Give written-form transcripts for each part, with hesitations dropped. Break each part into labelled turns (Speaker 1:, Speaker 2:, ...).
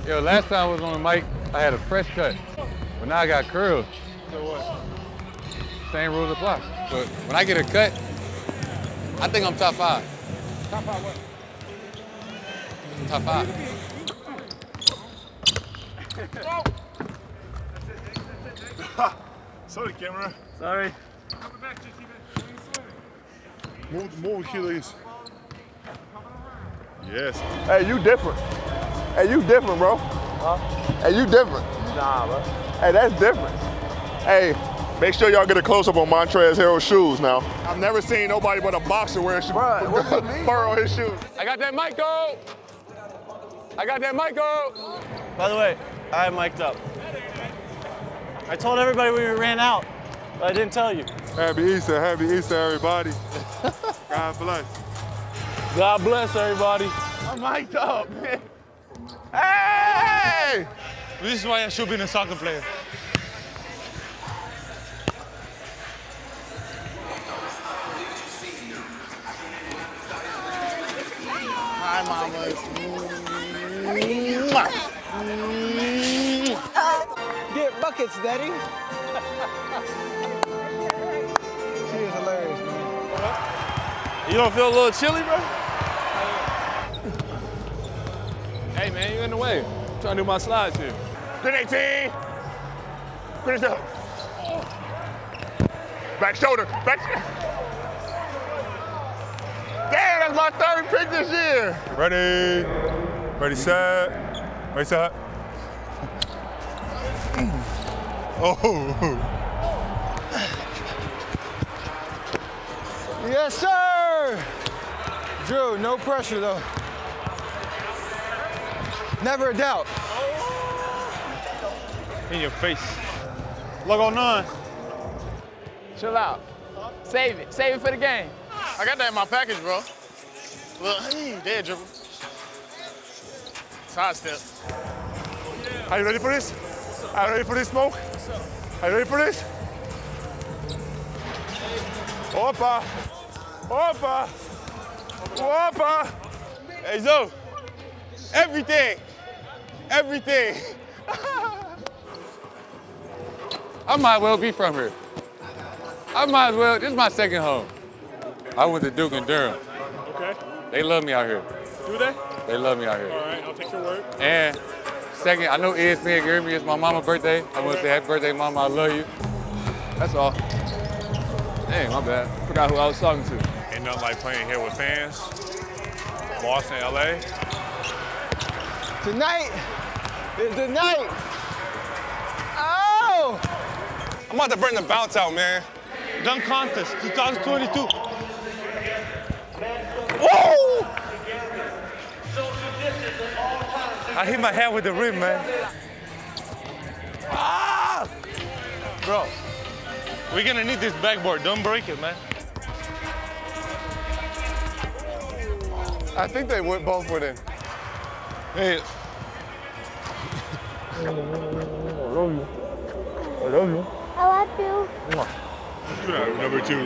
Speaker 1: Yo, last time I was on the mic, I had a fresh cut, but now I got curls.
Speaker 2: So what?
Speaker 1: Same rules apply. But when I get a cut, I think I'm top 5.
Speaker 2: Top 5 what?
Speaker 1: Top 5.
Speaker 2: Sorry, camera.
Speaker 3: Sorry.
Speaker 2: Move, Achilles. Yes. Hey, you different. Hey, you different, bro.
Speaker 3: Huh?
Speaker 2: Hey, you different.
Speaker 3: Nah, bro.
Speaker 2: Hey, that's different. Hey, make sure y'all get a close-up on Montrezl Harrell's shoes now. I've never seen nobody but a boxer wearing fur on his shoes.
Speaker 1: I got that mic go. I got that mic go.
Speaker 3: By the way, I mic'd up. I told everybody we ran out, but I didn't tell you.
Speaker 2: Happy Easter, everybody. God bless.
Speaker 3: God bless everybody.
Speaker 2: I'm mic'd up, man. Hey!
Speaker 3: This is why I should be a soccer player.
Speaker 2: Hi, mamas.
Speaker 4: Get buckets, Daddy. She is hilarious, man.
Speaker 3: You don't feel a little chilly, bro?
Speaker 1: Hey, man, you in the way.
Speaker 3: I'm trying to do my slides here.
Speaker 2: Good 18. Finish up. Back shoulder. Back. Damn, that's my 3rd pick this year.
Speaker 5: Ready. Ready, set. Ready, set. Oh.
Speaker 4: Yes, sir. Drew, no pressure, though. Never a doubt.
Speaker 3: In your face. Look on 9.
Speaker 6: Chill out. Save it. Save it for the game.
Speaker 2: I got that in my package, bro. Look, dead dribble. Side step.
Speaker 5: Are you ready for this? Are you ready for this, Smoke? Are you ready for this? Opa! Opa! Opa!
Speaker 3: Hey, Zo. Everything. Everything.
Speaker 1: I might well be from here. I might as well, this is my 2nd home. I went to Duke and Durham.
Speaker 5: Okay.
Speaker 1: They love me out here.
Speaker 5: Do they?
Speaker 1: They love me out here.
Speaker 5: All right, I'll take your word.
Speaker 1: And 2nd, I know ESPN gave me, it's my mama's birthday. I want to say happy birthday, mama, I love you. That's all. Dang, my bad. Forgot who I was talking to.
Speaker 5: Ain't nothing like playing here with fans. Boston, LA.
Speaker 4: Tonight is the night. Oh!
Speaker 3: I'm about to bring the bounce out, man. Dunk contest, 2022. Woo! I hit my head with the rim, man. Ah! Bro, we're gonna need this backboard. Don't break it, man.
Speaker 2: I think they went both with it.
Speaker 5: Hey.
Speaker 7: I love you.
Speaker 5: Number 2,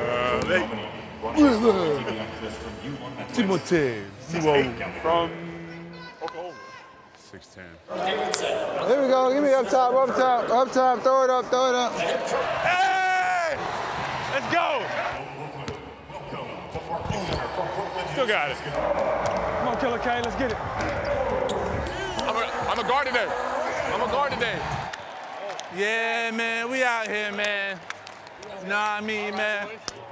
Speaker 5: Timothy from Oklahoma. 6'10".
Speaker 4: Here we go. Give me up top, up top, up top. Throw it up, throw it up.
Speaker 5: Hey! Let's go! Still got it.
Speaker 3: Come on, Killer K, let's get it.
Speaker 1: I'm a guard today. I'm a guard today.
Speaker 3: Yeah, man, we out here, man. You know what I mean, man?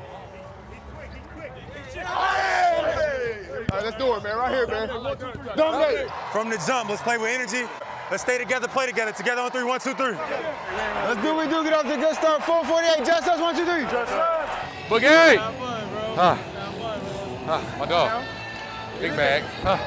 Speaker 2: All right, let's do it, man. Right here, man. Dominate.
Speaker 5: From the jump, let's play with energy. Let's stay together, play together. Together on 3, 1, 2, 3.
Speaker 4: Let's do what we do. Get off to a good start. 4:48. Just us. 1, 2, 3. Just us.
Speaker 1: Boogie! My dog. Big bag.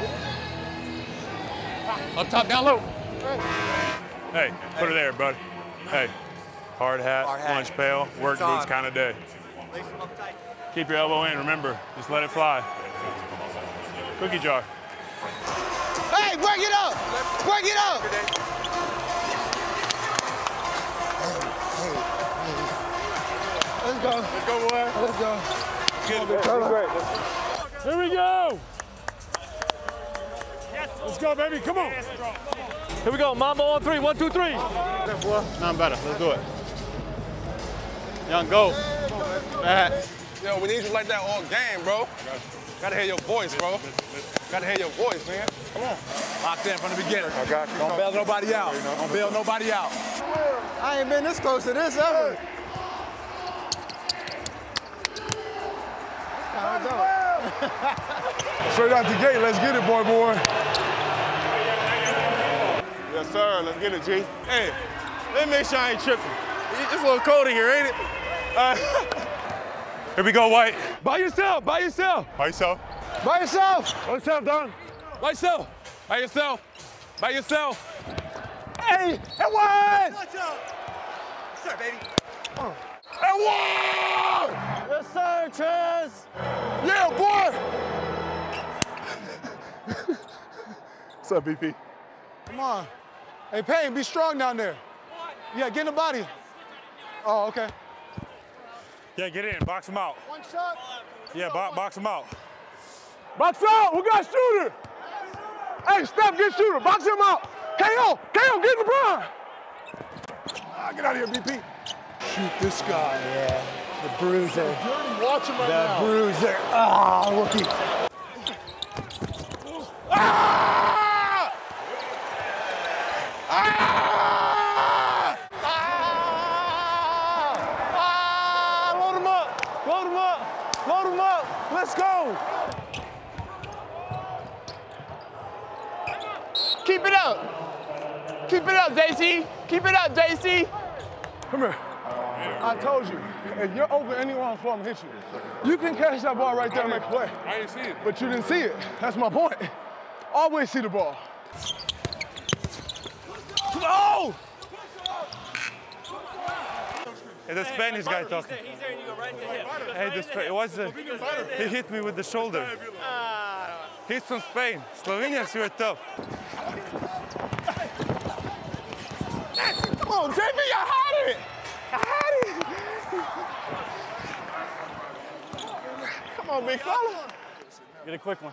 Speaker 1: Up top, down low.
Speaker 5: Hey, put her there, bud. Hey, hard hat, lunch pail, work boots kind of day. Keep your elbow in, remember, just let it fly. Cookie jar.
Speaker 4: Hey, break it up! Break it up! Let's go.
Speaker 2: Let's go, boy.
Speaker 4: Let's go.
Speaker 5: Here we go. Let's go, baby. Come on.
Speaker 7: Here we go. Mambo on 3. 1, 2, 3.
Speaker 3: Nothing better. Let's do it. Young, go. Back.
Speaker 1: Yo, we need you like that all game, bro. Gotta hear your voice, bro. Gotta hear your voice, man. Come on.
Speaker 8: Locked in from the beginning.
Speaker 2: I got you.
Speaker 8: Don't bail nobody out. Don't bail nobody out.
Speaker 4: I ain't been this close to this ever.
Speaker 5: Straight out the gate. Let's get it, boy.
Speaker 2: Yes, sir. Let's get it, G.
Speaker 3: Hey, let me make sure I ain't tripping. It's a little cold in here, ain't it?
Speaker 5: Here we go, White.
Speaker 1: By yourself, by yourself.
Speaker 5: By yourself.
Speaker 4: By yourself.
Speaker 5: By yourself, Don.
Speaker 1: By yourself. By yourself. By yourself.
Speaker 4: Hey, and one.
Speaker 3: What's up, baby?
Speaker 1: And one!
Speaker 3: Yes, sir, Trez.
Speaker 1: Yeah, boy!
Speaker 2: What's up, BP?
Speaker 4: Come on. Hey, Payne, be strong down there. Yeah, get in the body. Oh, okay.
Speaker 5: Yeah, get in. Box him out.
Speaker 4: One shot.
Speaker 5: Yeah, box him out.
Speaker 1: Box out! We got shooter! Hey, Steph, get shooter. Box him out. KO, get LeBron.
Speaker 4: Get out of here, BP. Shoot this guy. Yeah. The bruiser. Watch him right now. The bruiser. Ah, rookie.
Speaker 1: Ah! Ah!
Speaker 3: Ah, load him up. Load him up. Load him up. Let's go.
Speaker 6: Keep it up. Keep it up, JC. Keep it up, JC.
Speaker 4: Come here. I told you, if you're open anywhere on the floor, I'm gonna hit you. You can catch that ball right there and make a play.
Speaker 1: I didn't see it.
Speaker 4: But you didn't see it. That's my point. Always see the ball.
Speaker 1: Oh!
Speaker 5: Hey, the Spanish guy talking. Hey, it was he hit me with the shoulder. He's from Spain. Slovenians, you are tough.
Speaker 4: Come on, JB, I had it. I had it. Come on, big fella.
Speaker 3: Get a quick one.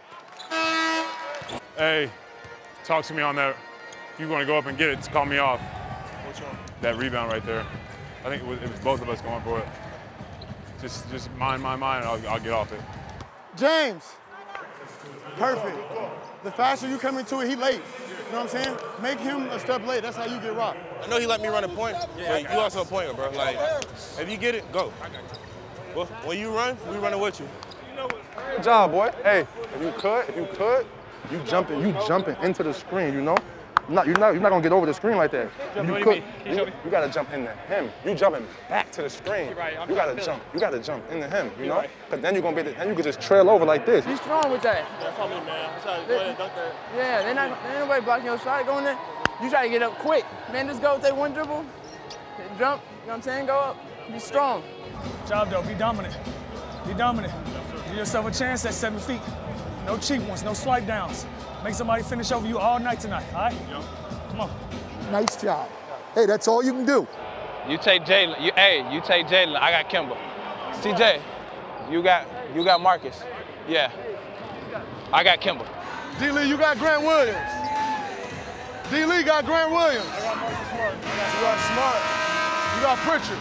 Speaker 5: Hey, talk to me on that. If you want to go up and get it, just call me off.
Speaker 2: Which one?
Speaker 5: That rebound right there. I think it was both of us going for it. Just mind, and I'll get off it.
Speaker 4: James, perfect. The faster you come into it, he late. You know what I'm saying? Make him a step late. That's how you get rocked.
Speaker 9: I know he let me run a point, but you also a pointer, bro. Like, if you get it, go. Well, when you run, we running with you.
Speaker 10: Good job, boy. Hey, if you could, you jumping into the screen, you know? You're not gonna get over the screen like that. You gotta jump into him. You jumping back to the screen. You gotta jump into him, you know? Cause then you're gonna then you could just trail over like this.
Speaker 6: Be strong with that.
Speaker 3: That's on me, man. Try to go ahead and dunk that.
Speaker 6: Yeah, ain't nobody blocking your shot going there. You try to get up quick. Man, just go take one dribble, jump, you know what I'm saying? Go up, be strong.
Speaker 11: Job though, be dominant. Be dominant. Give yourself a chance at 7 feet. No cheap ones, no swipe downs. Make somebody finish over you all night tonight, all right? Yep. Come on.
Speaker 4: Nice job. Hey, that's all you can do.
Speaker 6: You take Jalen. You take Jalen. I got Kimba. CJ, you got Marcus. Yeah. I got Kimba.
Speaker 4: D-Lee, you got Grant Williams. D-Lee got Grant Williams.
Speaker 3: I got Marcus Smart.
Speaker 4: You got Smart. You got Pritchard.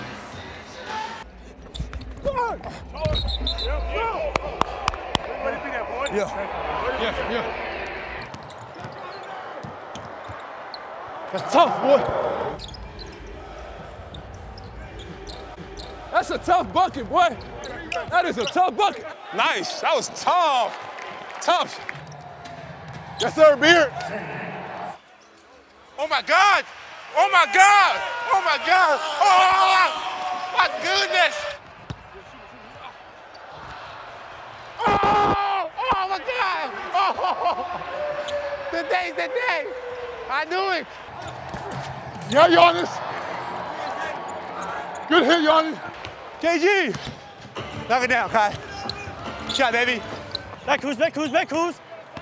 Speaker 4: Yeah. That's tough, boy.
Speaker 1: That's a tough bucket, boy. That is a tough bucket. Nice. That was tough. Tough.
Speaker 4: Yes, sir, Beard.
Speaker 1: Oh, my God. Oh, my God. Oh, my God. Oh, my goodness. Oh, my God. Oh, today's the day. I knew it.
Speaker 4: Yeah, Giannis. Good hit, Giannis.
Speaker 3: KG. Knock it down, Kai. Shot, baby. Back Kuz.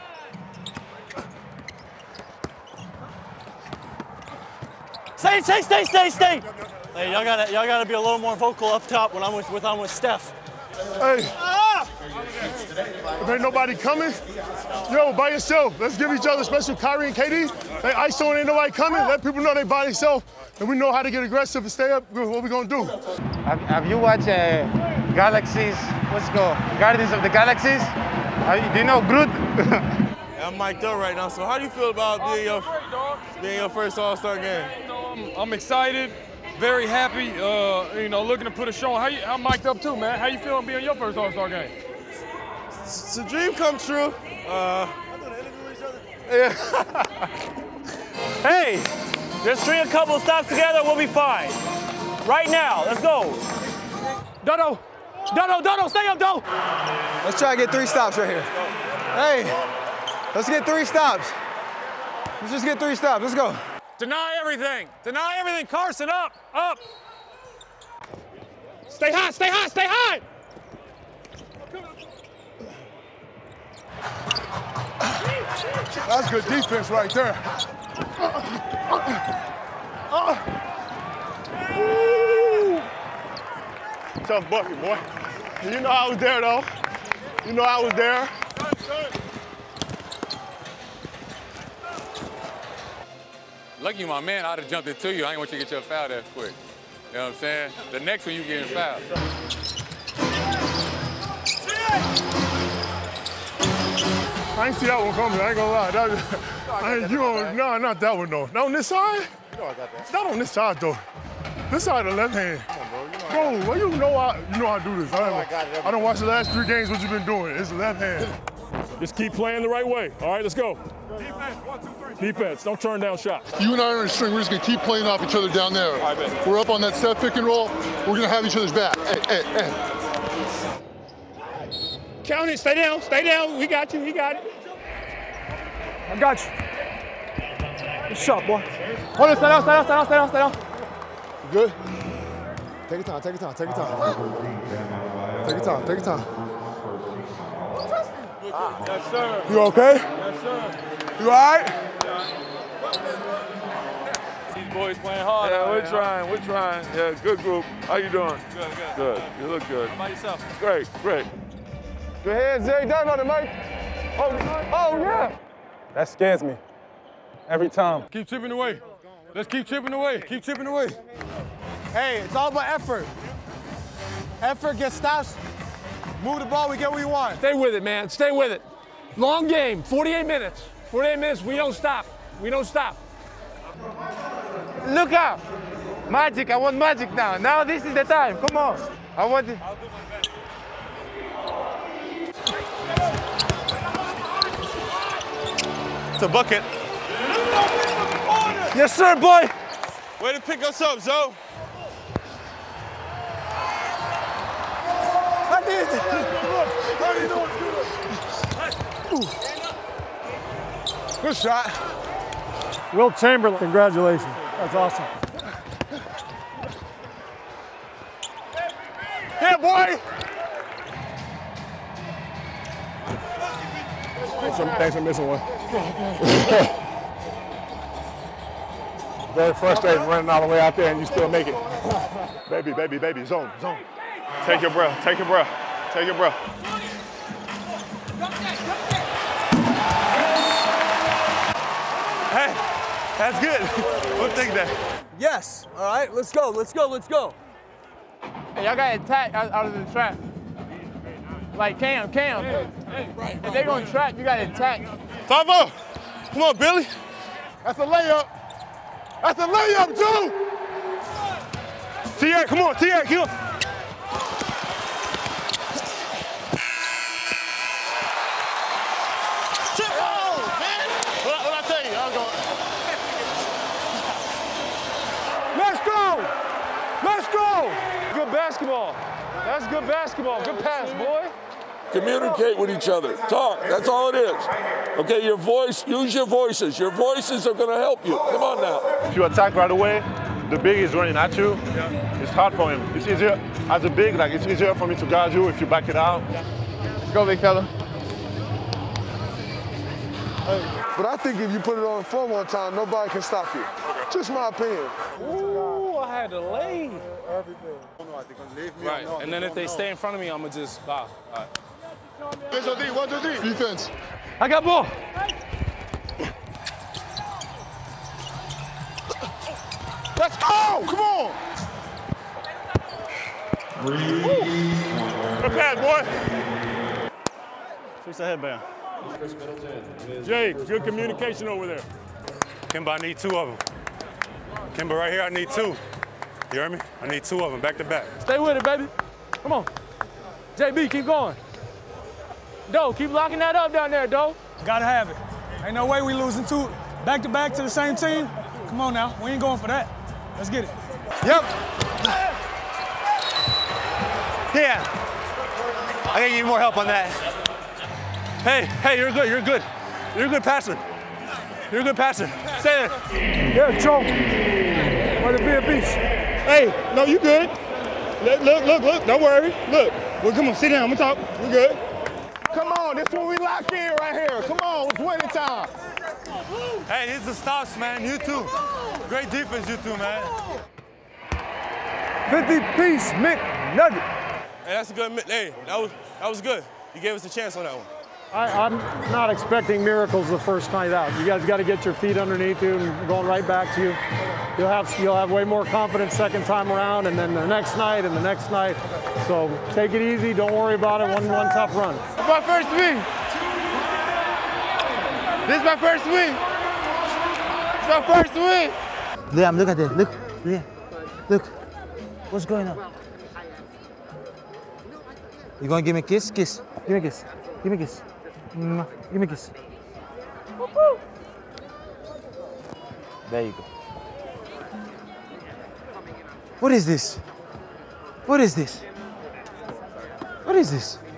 Speaker 3: Stay. Hey, y'all gotta be a little more vocal up top when I'm with Steph.
Speaker 4: Hey. If ain't nobody coming, yo, by yourself. Let's give each other, especially Kyrie and KD. They ISO and ain't nobody coming. Let people know they by themselves, and we know how to get aggressive and stay up. What we gonna do?
Speaker 12: Have you watched Galaxies? What's it called? Guardians of the Galaxies? Do you know Groot?
Speaker 9: I'm mic'd up right now. So how do you feel about being your first All-Star game?
Speaker 7: I'm excited, very happy. You know, looking to put a show on. I'm mic'd up too, man. How you feeling being your first All-Star game?
Speaker 9: It's a dream come true.
Speaker 3: Hey, just string a couple of stops together, we'll be fine. Right now, let's go.
Speaker 7: Dodo, stay up, Dodo.
Speaker 13: Let's try to get 3 stops right here. Hey, let's get 3 stops. Let's just get 3 stops, let's go.
Speaker 7: Deny everything, Carson, up. Stay high.
Speaker 4: That's good defense right there.
Speaker 2: Tough bucket, boy. You know I was there, though. You know I was there.
Speaker 1: Lucky you, my man, I'd have jumped into you. I ain't want you to get your foul that quick. You know what I'm saying? The next one, you getting fouled.
Speaker 4: I ain't see that one coming, I ain't gonna lie. No, not that one, though. Not on this side?
Speaker 10: You know I got that.
Speaker 4: Not on this side, though. This side of the left hand.
Speaker 10: Come on, bro.
Speaker 4: Bro, you know I do this. I don't watch the last 3 games, what you been doing. It's the left hand.
Speaker 7: Just keep playing the right way. All right, let's go. Defense, 1, 2, 3. Defense, don't turn down shots.
Speaker 14: You and I are in a string. We're just going to keep playing off each other down there.
Speaker 7: All right, bet.
Speaker 14: We're up on that set pick and roll. We're going to have each other's back. Hey.
Speaker 7: Count it, stay down. We got you, he got it.
Speaker 11: I got you. Good shot, boy. Hold it, stay down.
Speaker 4: You good? Take your time. Take your time.
Speaker 7: Yes, sir.
Speaker 4: You okay?
Speaker 7: Yes, sir.
Speaker 4: You all right?
Speaker 7: These boys playing hard.
Speaker 15: Yeah, we're trying. Yeah, good group. How you doing? Good. You look good.
Speaker 7: How about yourself?
Speaker 15: Great.
Speaker 10: Good head, Zay. Dive on it, Mike. Oh, yeah.
Speaker 12: That scares me. Every time.
Speaker 7: Keep chipping away. Let's keep chipping away.
Speaker 13: Hey, it's all about effort. Effort gets stops. Move the ball, we get what we want.
Speaker 7: Stay with it, man. Stay with it. Long game, 48 minutes. 48 minutes, we don't stop.
Speaker 12: Look out. Magic, I want magic now. Now this is the time, come on. I want it.
Speaker 9: It's a bucket.
Speaker 3: Yes, sir, boy.
Speaker 9: Way to pick us up, Zoe.
Speaker 4: Good shot.
Speaker 11: Will Chamberlain, congratulations. That's awesome.
Speaker 4: Yeah, boy. Thanks for missing one. Very frustrating running all the way out there and you still make it.
Speaker 2: Baby, zone. Take your breath.
Speaker 9: Hey, that's good. We'll take that.
Speaker 13: Yes, all right, let's go.
Speaker 6: Hey, y'all got attack out of the trap. Like Cam. If they're going to trap, you got to attack.
Speaker 9: 5-0. Come on, Billy.
Speaker 4: That's a layup, Joe.
Speaker 9: T.A., come on.
Speaker 4: Let's go.
Speaker 7: Good basketball. That's good basketball. Good pass, boy.
Speaker 15: Communicate with each other. Talk. That's all it is. Okay, your voice, use your voices. Your voices are going to help you. Come on now.
Speaker 10: If you attack right away, the big is running at you. It's hard for him. It's easier, as a big, it's easier for me to guard you if you back it out.
Speaker 6: Let's go, big fella.
Speaker 4: But I think if you put it on the floor one time, nobody can stop you. Just my opinion.
Speaker 3: Ooh, I had to lay.
Speaker 4: Everything.
Speaker 7: Right, and then if they stay in front of me, I'm going to just bow. All right.
Speaker 14: Defense on D, 1, 2, 3. Defense.
Speaker 7: I got ball.
Speaker 2: Let's go! Come on! Good pass, boy.
Speaker 3: Fix the headband.
Speaker 5: Jay, good communication over there. Kimba, I need 2 of them. Kimba, right here, I need 2. You hear me? I need 2 of them, back to back.
Speaker 7: Stay with it, baby. Come on. JB, keep going. Doe, keep locking that up down there, Doe.
Speaker 11: Gotta have it. Ain't no way we losing 2 back-to-back to the same team. Come on now, we ain't going for that. Let's get it.
Speaker 12: Yep. Yeah. I gotta need more help on that.
Speaker 3: Hey, you're good, you're good. You're a good passer. You're a good passer. Stay there.
Speaker 4: Yeah, Joe. Let it be a beast.
Speaker 2: Hey, no, you good. Look, don't worry. Look, well, come on, sit down, I'm gonna talk. We good. Come on, this is when we lock in right here. Come on, it's winning time.
Speaker 3: Hey, here's the stops, man. You too. Great defense, you two, man.
Speaker 4: 50-piece McNugget.
Speaker 9: Hey, that's a good. Hey, that was good. You gave us a chance on that one.
Speaker 16: I'm not expecting miracles the first night out. You guys got to get your feet underneath you and going right back to you. You'll have way more confidence second time around, and then the next night and the next night. So take it easy. Don't worry about it. One tough run.
Speaker 12: It's my first win. This is my first win. It's my first win.
Speaker 17: Liam, look at this. Look, Liam. Look. What's going on? You gonna give me a kiss? Kiss. Give me a kiss. Give me a kiss. Mwah. Give me a kiss. There you go. What is this? What is this? What is this?